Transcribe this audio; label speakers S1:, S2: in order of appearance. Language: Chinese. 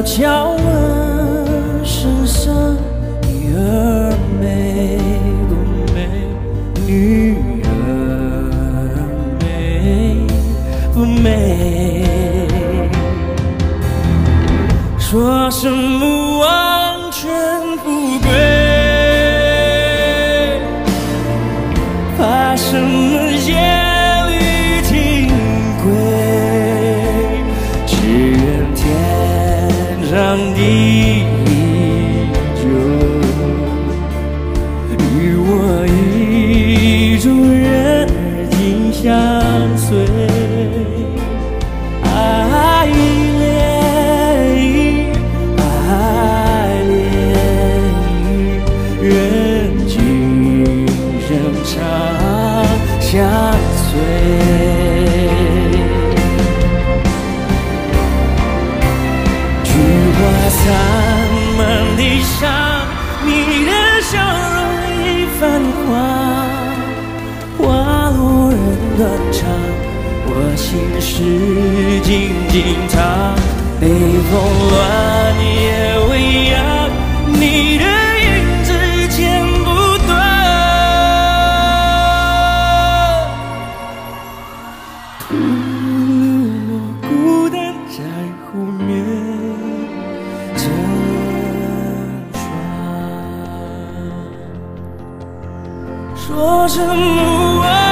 S1: 叫问世上女儿美不美？女儿美不美？说什么王权富贵，怕什么夜里听鬼？只愿天长地久，与我意中人儿紧相随。爱恋愿今生长相随。菊花残，满地伤，你的笑容已泛黄。花落人断肠，我心事静静藏。北风乱，夜未央，你的影子剪不断。徒留我孤单在湖面乘船，说什么